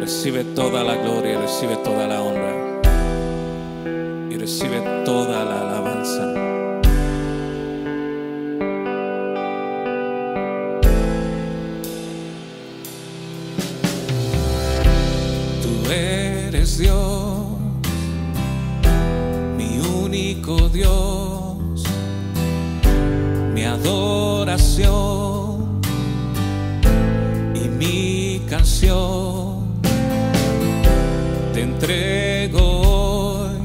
Recibe toda la gloria, recibe toda la honra y recibe toda la alabanza. Tú eres Dios, mi único Dios, mi adoración y mi canción. Te entrego hoy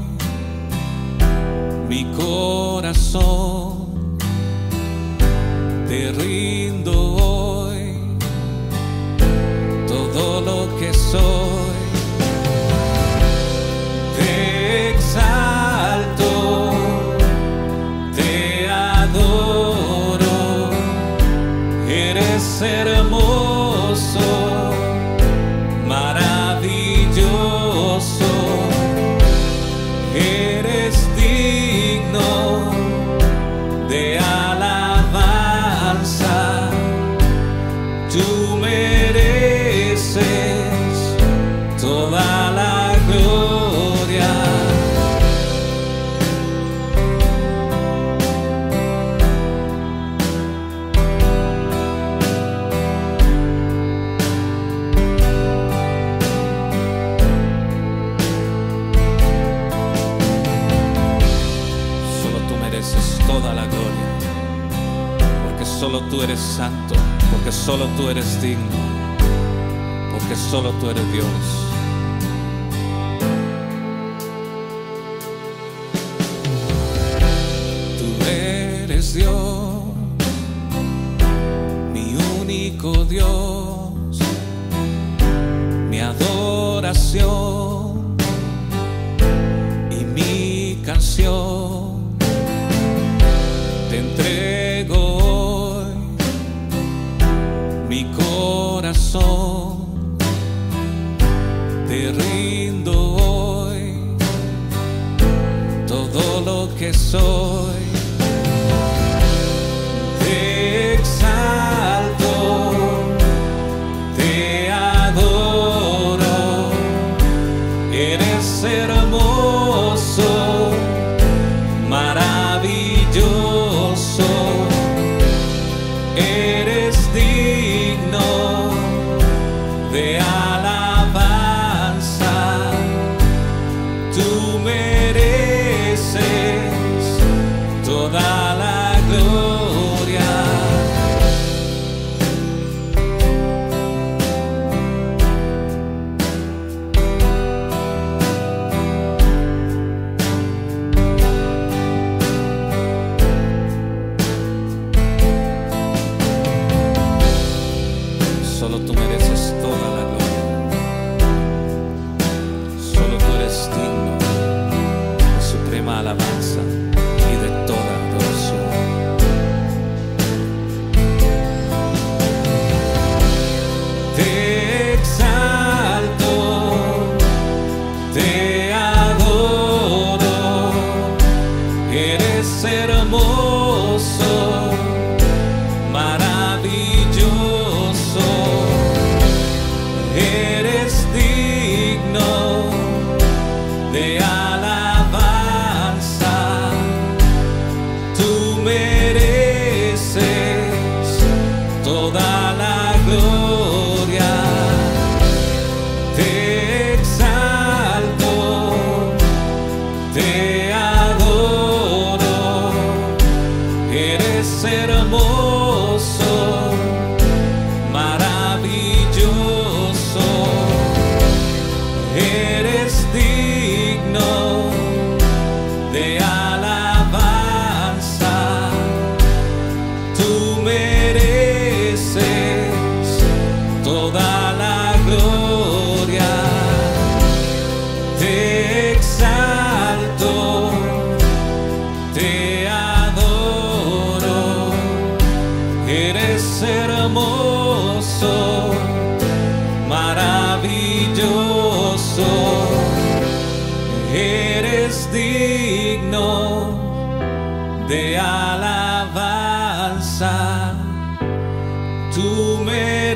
mi corazón, te rindo hoy todo lo que soy. Te exalto, te adoro, eres hermoso, maravilloso, eres digno de alabanza. Tú mereces toda la gloria. Toda la gloria, porque solo tú eres santo, porque solo tú eres digno, porque solo tú eres Dios. Tú eres Dios, mi único Dios, mi adoración y mi canción. Te entrego hoy mi corazón, te rindo hoy todo lo que soy. Te exalto, te adoro, eres hermoso, maravilloso, eres digno de alabanza. Tú mereces toda la gloria. Solo tú mereces toda la gloria. Solo tú eres digno de suprema alabanza y de toda adoración. Te exalto, te adoro, eres hermoso, maravilloso, eres digno de alabanza. Tú mereces toda la gloria. Te exalto, te adoro, eres hermoso, maravilloso, eres digno de alabanza. Tú mereces toda la gloria. Te exalto, te adoro, eres hermoso, maravilloso, eres digno de alabanza. Tú me